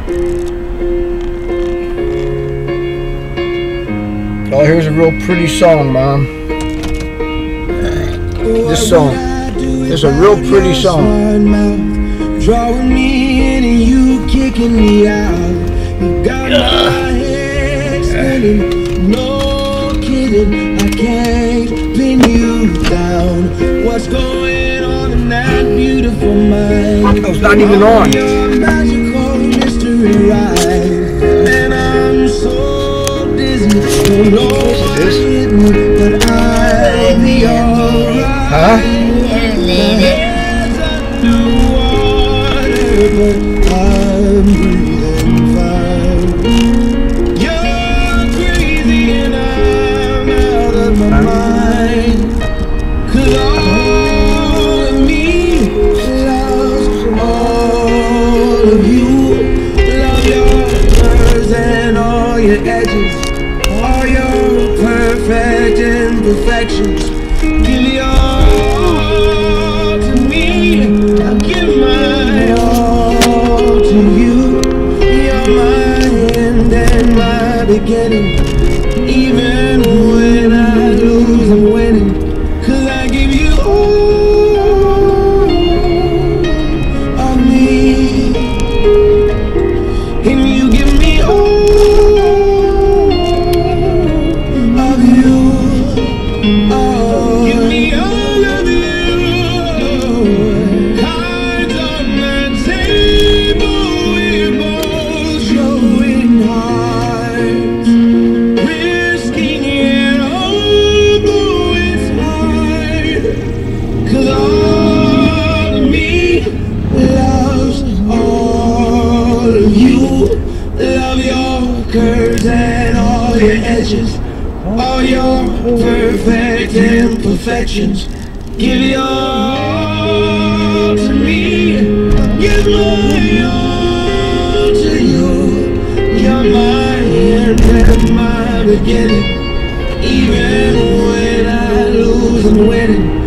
Oh, here's a real pretty song, Mom. This song. It's a real pretty song. Drawing me in and you kicking me out. You got my head spinning. No kidding, I can't pin you down. What's going on in that beautiful mind? Oh, it's not even on. Your magical mystery ride. And I'm so dizzy. Don't know what hit me, but I'll be alright. Huh? But I'm breathing fine. You're crazy and I'm out of my mind. 'Cause all of me loves all of you. Love your curves and all your edges, all your perfect imperfections. Give your all to me. I give my all to you. You're my end and my beginning. Even when I lose, I'm winning. 'Cause I give you all of me, and you give me all of you. Oh, give me all of you. Cards on the table, we're both showing hearts, risking it all, though it's hard. 'Cause all of me loves all of you. Love your curves and all your edges, all your perfect imperfections. Give your all to me. Give my all to you. You're my end and my beginning. Even when I lose, I'm winning.